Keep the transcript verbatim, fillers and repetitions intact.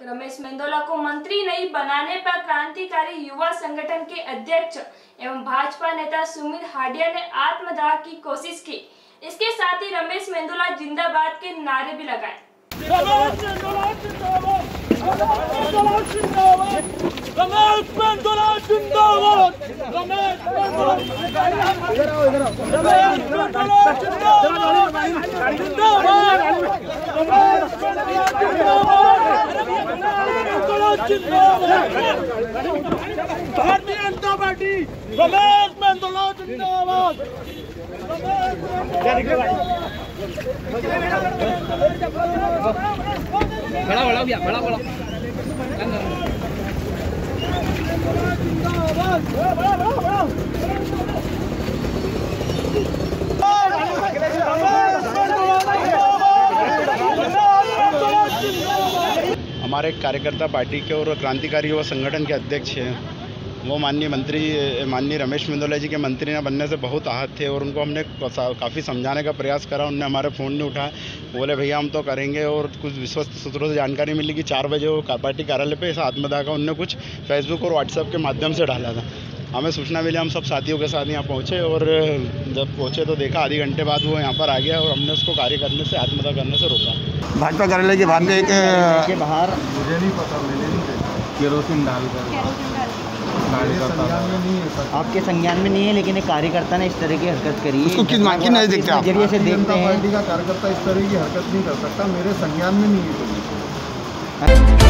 रमेश मेंदोला को मंत्री नहीं बनाने पर क्रांतिकारी युवा संगठन के अध्यक्ष एवं भाजपा नेता सुमित हाडिया ने आत्मदाह की कोशिश की। इसके साथ ही रमेश मेंदोला जिंदाबाद के नारे भी लगाए। रमेश मेंदोला जिंदाबाद, रमेश मेंदोला भारतीय जनता पार्टी रमेश मेंदोला जिंदाबाद। बड़ा बड़ा भैया बड़ा बड़ा हमारे कार्यकर्ता पार्टी के और क्रांतिकारी युवा संगठन के अध्यक्ष हैं, वो माननीय मंत्री माननीय रमेश मेंदोला जी के मंत्री न बनने से बहुत आहत थे और उनको हमने काफ़ी समझाने का प्रयास करा। उन्होंने हमारे फ़ोन नहीं उठाया। बोले भैया हम तो करेंगे, और कुछ विश्वस्त सूत्रों से जानकारी मिली कि चार बजे वो पार्टी कार्यालय पे इस आत्मदाह का उन्होंने कुछ फेसबुक और व्हाट्सएप के माध्यम से डाला था। हमें सूचना मिली, हम सब साथियों के साथ यहाँ पहुँचे और जब पहुँचे तो देखा आधे घंटे बाद वो यहाँ पर आ गया और हमने उसको कार्य करने से आत्मदाह करने से रोका। भाजपा कार्यालय के बाहर एक के बाहर मुझे नहीं पता, मैंने नहीं केरोसिन डालकर आपके संज्ञान में नहीं है, लेकिन एक कार्यकर्ता ने इस तरह की हरकत करी है। उसको किस मायने नहीं देखते आप? नजरिए से देखते हैं पार्टी का कार्यकर्ता इस तरह की हरकत नहीं कर सकता, मेरे संज्ञान में नहीं है।